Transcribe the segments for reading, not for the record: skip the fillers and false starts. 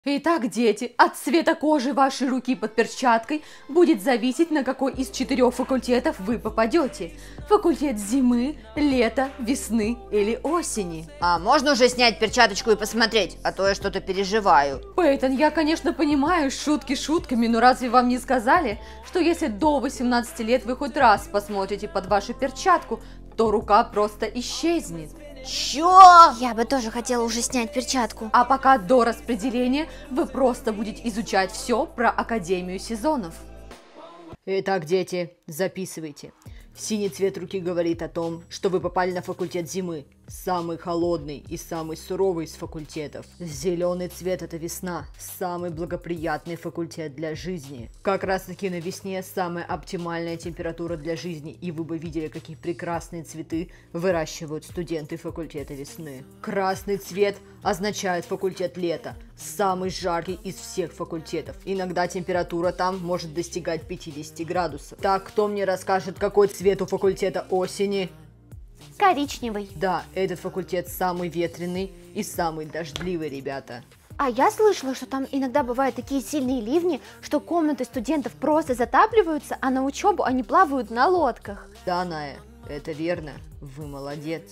Итак, дети, от цвета кожи вашей руки под перчаткой будет зависеть, на какой из 4 факультетов вы попадете. Факультет зимы, лета, весны или осени. А можно уже снять перчаточку и посмотреть, а то я что-то переживаю. Пейтон, я, конечно, понимаю, шутки шутками, но разве вам не сказали, что если до 18 лет вы хоть раз посмотрите под вашу перчатку, то рука просто исчезнет? Чё? Я бы тоже хотела уже снять перчатку. А пока до распределения вы просто будете изучать все про Академию сезонов. Итак, дети, записывайте. Синий цвет руки говорит о том, что вы попали на факультет зимы, самый холодный и самый суровый из факультетов. Зеленый цвет – это весна, самый благоприятный факультет для жизни. Как раз таки на весне самая оптимальная температура для жизни, и вы бы видели, какие прекрасные цветы выращивают студенты факультета весны. Красный цвет означает факультет лета, самый жаркий из всех факультетов. Иногда температура там может достигать 50 градусов. Так, кто мне расскажет, какой цвет у факультета осени? Коричневый. Да, этот факультет самый ветреный и самый дождливый, ребята. А я слышала, что там иногда бывают такие сильные ливни, что комнаты студентов просто затапливаются, а на учебу они плавают на лодках. Да, Ная, это верно. Вы молодец.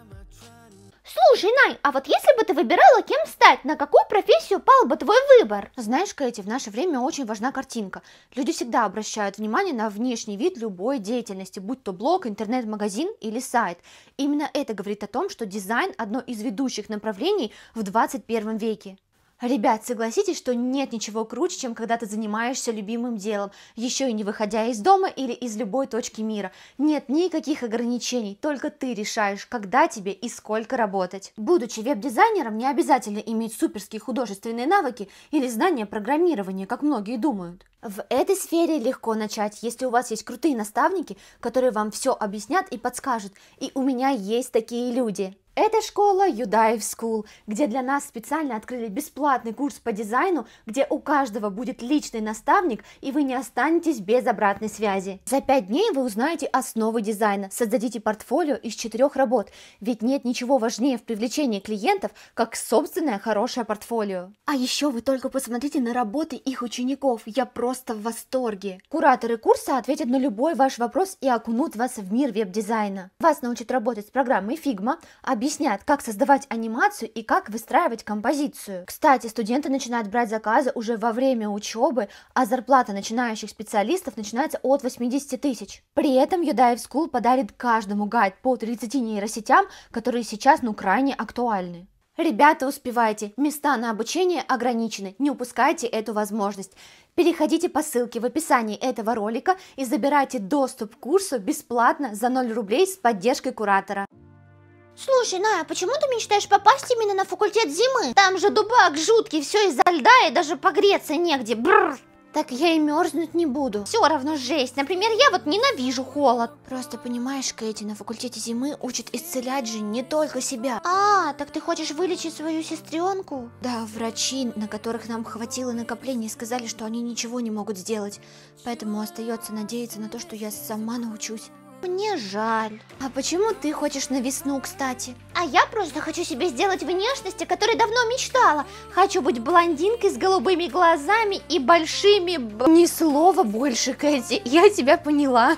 Слушай, Най, а вот если бы ты выбирала, кем стать, на какую профессию пал бы твой выбор? Знаешь, Кэти, в наше время очень важна картинка. Люди всегда обращают внимание на внешний вид любой деятельности, будь то блог, интернет-магазин или сайт. Именно это говорит о том, что дизайн – одно из ведущих направлений в 21 веке. Ребят, согласитесь, что нет ничего круче, чем когда ты занимаешься любимым делом, еще и не выходя из дома или из любой точки мира. Нет никаких ограничений, только ты решаешь, когда тебе и сколько работать. Будучи веб-дизайнером, не обязательно иметь суперские художественные навыки или знания программирования, как многие думают. В этой сфере легко начать, если у вас есть крутые наставники, которые вам все объяснят и подскажут. И у меня есть такие люди. Это школа Юдаев School, где для нас специально открыли бесплатный курс по дизайну, где у каждого будет личный наставник, и вы не останетесь без обратной связи. За 5 дней вы узнаете основы дизайна, создадите портфолио из 4 работ, ведь нет ничего важнее в привлечении клиентов, как собственное хорошее портфолио. А еще вы только посмотрите на работы их учеников, я просто в восторге. Кураторы курса ответят на любой ваш вопрос и окунут вас в мир веб-дизайна. Вас научат работать с программой Figma, объяснят, как создавать анимацию и как выстраивать композицию. Кстати, студенты начинают брать заказы уже во время учебы, а зарплата начинающих специалистов начинается от 80 тысяч. При этом Юдаев School подарит каждому гайд по 30 нейросетям, которые сейчас крайне актуальны. Ребята, успевайте, места на обучение ограничены, не упускайте эту возможность. Переходите по ссылке в описании этого ролика и забирайте доступ к курсу бесплатно за 0 рублей с поддержкой куратора. Слушай, Ная, а почему ты мечтаешь попасть именно на факультет зимы? Там же дубак жуткий, все из-за льда и даже погреться негде. Бррр. Так я и мерзнуть не буду. Все равно жесть. Например, я вот ненавижу холод. Просто понимаешь, Кэти, на факультете зимы учат исцелять же не только себя. А, так ты хочешь вылечить свою сестренку? Да, врачи, на которых нам хватило накоплений, сказали, что они ничего не могут сделать. Поэтому остается надеяться на то, что я сама научусь. Мне жаль. А почему ты хочешь на весну, кстати? А я просто хочу себе сделать внешность, о которой давно мечтала. Хочу быть блондинкой с голубыми глазами и большими... Ни слова больше, Кэти, я тебя поняла.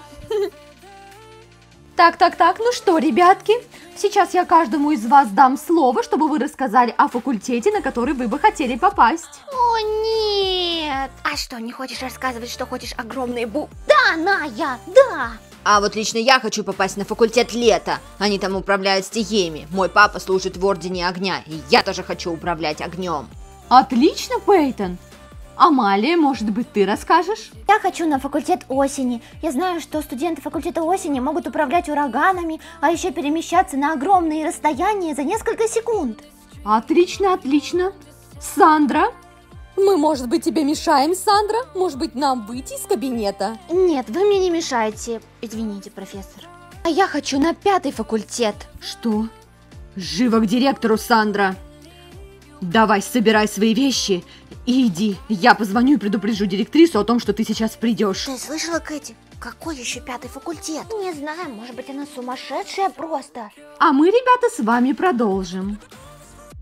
Так, ну что, ребятки, сейчас я каждому из вас дам слово, чтобы вы рассказали о факультете, на который вы бы хотели попасть. О, нет! А что, не хочешь рассказывать, что хочешь огромные Да, Ная, да! А вот лично я хочу попасть на факультет лета. Они там управляют стихиями. Мой папа служит в Ордене Огня, и я тоже хочу управлять огнем. Отлично, Пейтон. Амалия, может быть, ты расскажешь? Я хочу на факультет осени. Я знаю, что студенты факультета осени могут управлять ураганами, а еще перемещаться на огромные расстояния за несколько секунд. Отлично. Сандра? Мы, может быть, тебе мешаем, Сандра? Может быть, нам выйти из кабинета? Нет, вы мне не мешаете. Извините, профессор. А я хочу на 5-й факультет. Что? Живо к директору, Сандра. Давай, собирай свои вещи и иди. Я позвоню и предупрежу директрису о том, что ты сейчас придешь. Ты слышала, Кэти? Какой еще 5-й факультет? Не знаю, может быть, она сумасшедшая просто. А мы, ребята, с вами продолжим.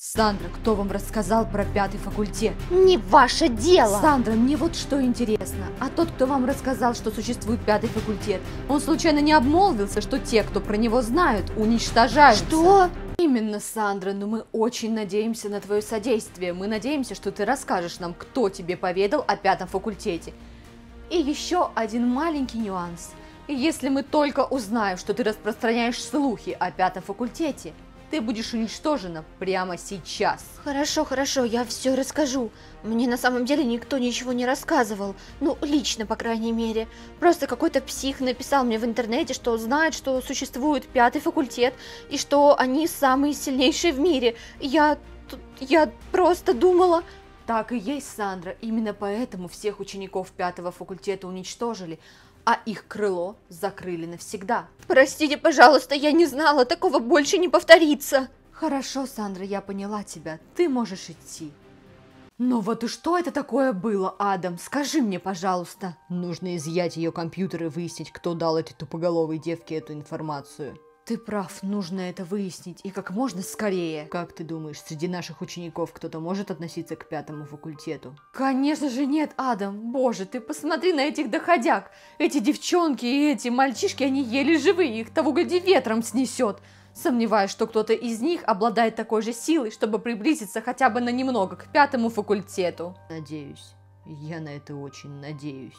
Сандра, кто вам рассказал про 5-й факультет? Не ваше дело. Сандра, мне вот что интересно. А тот, кто вам рассказал, что существует 5-й факультет, он случайно не обмолвился, что те, кто про него знают, уничтожаются? Что? Именно, Сандра, но мы очень надеемся на твое содействие. Мы надеемся, что ты расскажешь нам, кто тебе поведал о 5-м факультете. И еще один маленький нюанс. Если мы только узнаем, что ты распространяешь слухи о 5-м факультете, ты будешь уничтожена прямо сейчас. Хорошо, я все расскажу. Мне на самом деле никто ничего не рассказывал. Ну, лично, по крайней мере. Просто какой-то псих написал мне в интернете, что знает, что существует 5-й факультет, и что они самые сильнейшие в мире. Я просто думала... Так и есть, Сандра. Именно поэтому всех учеников 5-го факультета уничтожили, а их крыло закрыли навсегда. Простите, пожалуйста, я не знала, такого больше не повторится. Хорошо, Сандра, я поняла тебя. Ты можешь идти. Но вот и что это такое было, Адам? Скажи мне, пожалуйста. Нужно изъять ее компьютер и выяснить, кто дал этой тупоголовой девке эту информацию. Ты прав, нужно это выяснить, и как можно скорее. Как ты думаешь, среди наших учеников кто-то может относиться к 5-му факультету? Конечно же нет, Адам. Боже, ты посмотри на этих доходяг. Эти девчонки и эти мальчишки, они еле живые, их того гляди ветром снесет. Сомневаюсь, что кто-то из них обладает такой же силой, чтобы приблизиться хотя бы на немного к 5-му факультету. Надеюсь. Я на это очень надеюсь.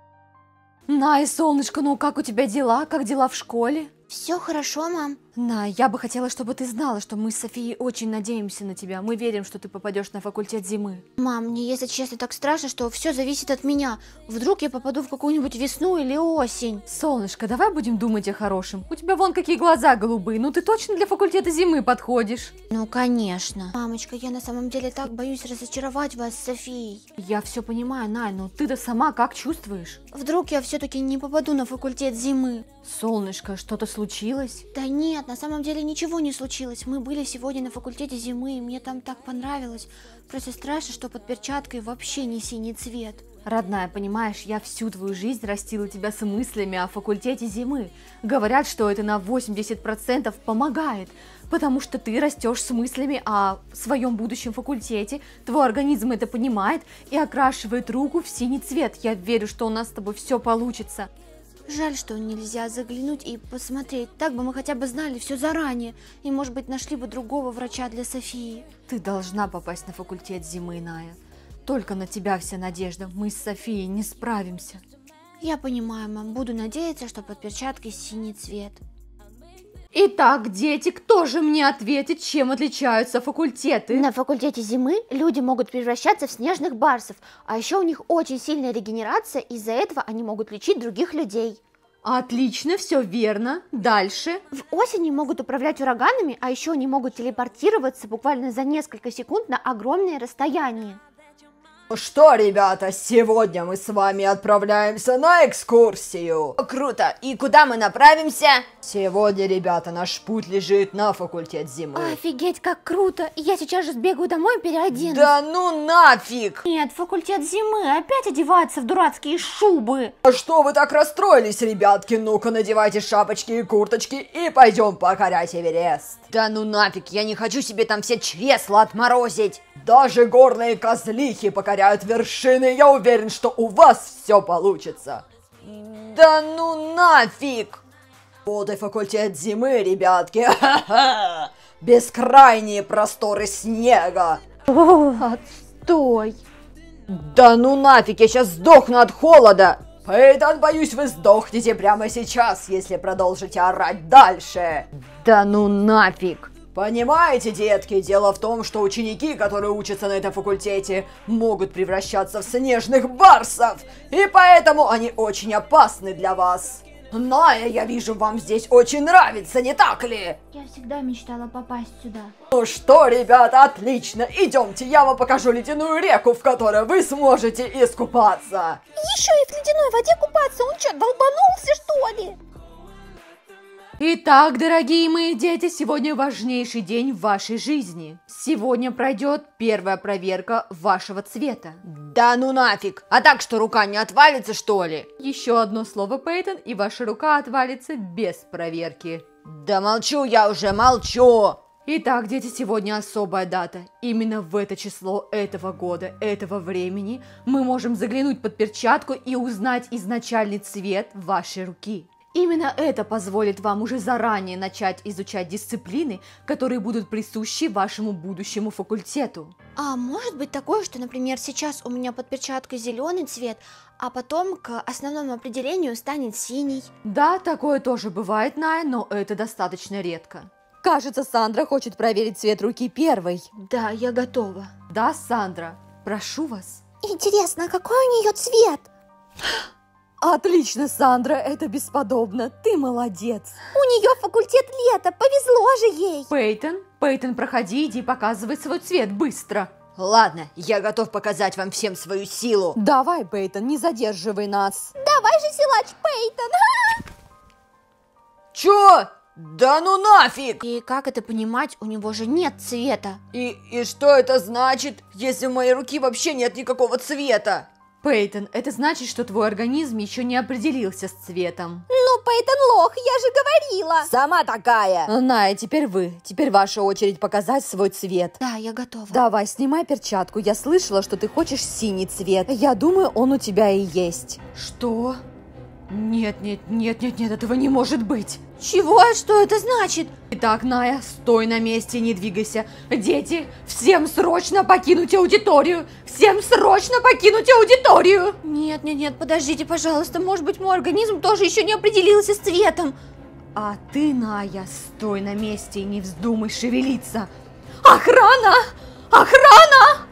Най, солнышко, ну как у тебя дела? Как дела в школе? Все хорошо, мам. Най, я бы хотела, чтобы ты знала, что мы с Софией очень надеемся на тебя. Мы верим, что ты попадешь на факультет зимы. Мам, мне, если честно, так страшно, что все зависит от меня. Вдруг я попаду в какую-нибудь весну или осень. Солнышко, давай будем думать о хорошем. У тебя вон какие глаза голубые. Ну ты точно для факультета зимы подходишь? Ну, конечно. Мамочка, я на самом деле так боюсь разочаровать вас с Софией. Я все понимаю, Най, но ты-то сама как чувствуешь? Вдруг я все-таки не попаду на факультет зимы. Солнышко, что-то случилось? Да нет, на самом деле ничего не случилось. Мы были сегодня на факультете зимы, и мне там так понравилось. Просто страшно, что под перчаткой вообще не синий цвет. Родная, понимаешь, я всю твою жизнь растила тебя с мыслями о факультете зимы. Говорят, что это на 80% помогает, потому что ты растешь с мыслями о своем будущем факультете, твой организм это понимает и окрашивает руку в синий цвет. Я верю, что у нас с тобой все получится. Жаль, что нельзя заглянуть и посмотреть. Так бы мы хотя бы знали все заранее. И, может быть, нашли бы другого врача для Софии. Ты должна попасть на факультет зимы, Ная. Только на тебя вся надежда. Мы с Софией не справимся. Я понимаю, мам. Буду надеяться, что под перчаткой синий цвет. Итак, дети, кто же мне ответит, чем отличаются факультеты? На факультете зимы люди могут превращаться в снежных барсов, а еще у них очень сильная регенерация, из-за этого они могут лечить других людей. Отлично, все верно. Дальше. В осени могут управлять ураганами, а еще они могут телепортироваться буквально за несколько секунд на огромные расстояния. Ну что, ребята, сегодня мы с вами отправляемся на экскурсию. Круто! И куда мы направимся? Сегодня, ребята, наш путь лежит на факультет зимы. Офигеть, как круто! Я сейчас же сбегаю домой и переоденусь. Да ну нафиг! Нет, факультет зимы, опять одеваться в дурацкие шубы. А что вы так расстроились, ребятки? Ну-ка, надевайте шапочки и курточки и пойдем покорять Эверест. Да ну нафиг, я не хочу себе там все чресла отморозить. Даже горные козлихи покоряют вершины, я уверен, что у вас все получится. Да ну нафиг! Вот и факультет зимы, ребятки. Ха-ха-ха. Бескрайние просторы снега. Отстой. Да ну нафиг, я сейчас сдохну от холода. Пейтон, боюсь, вы сдохнете прямо сейчас, если продолжите орать дальше. Да ну нафиг. Понимаете, детки, дело в том, что ученики, которые учатся на этом факультете, могут превращаться в снежных барсов, и поэтому они очень опасны для вас. Ная, я вижу, вам здесь очень нравится, не так ли? Я всегда мечтала попасть сюда. Ну что, ребята, отлично, идемте, я вам покажу ледяную реку, в которой вы сможете искупаться. Еще и в ледяной воде купаться, он что, долбанулся, что ли? Итак, дорогие мои дети, сегодня важнейший день в вашей жизни. Сегодня пройдет первая проверка вашего цвета. Да ну нафиг, а так что рука не отвалится, что ли? Еще одно слово, Пейтон, и ваша рука отвалится без проверки. Да молчу я уже, молчу. Итак, дети, сегодня особая дата. Именно в это число этого года, этого времени мы можем заглянуть под перчатку и узнать изначальный цвет вашей руки. Именно это позволит вам уже заранее начать изучать дисциплины, которые будут присущи вашему будущему факультету. А может быть такое, что, например, сейчас у меня под перчаткой зеленый цвет, а потом к основному определению станет синий? Да, такое тоже бывает, Ная, но это достаточно редко. Кажется, Сандра хочет проверить цвет руки первой. Да, я готова. Да, Сандра, прошу вас. Интересно, какой у нее цвет? Отлично, Сандра, это бесподобно, ты молодец. У нее факультет лета, повезло же ей. Пейтон, проходи, иди показывай свой цвет быстро. Ладно, я готов показать вам всем свою силу. Давай, Пейтон, не задерживай нас. Давай же, силач Пейтон. Чё? Да ну нафиг! И как это понимать, у него же нет цвета. И что это значит, если в моей руке вообще нет никакого цвета? Пейтон, это значит, что твой организм еще не определился с цветом. Ну, Пейтон лох, я же говорила. Сама такая. Ная, теперь вы. Теперь ваша очередь показать свой цвет. Да, я готова. Давай, снимай перчатку. Я слышала, что ты хочешь синий цвет. Я думаю, он у тебя и есть. Что? Нет, этого не может быть. Чего? Что это значит? Итак, Ная, стой на месте, не двигайся. Дети, всем срочно покинуть аудиторию. Всем срочно покинуть аудиторию. Нет, подождите, пожалуйста. Может быть, мой организм тоже еще не определился с цветом. А ты, Ная, стой на месте и не вздумай шевелиться. Охрана! Охрана!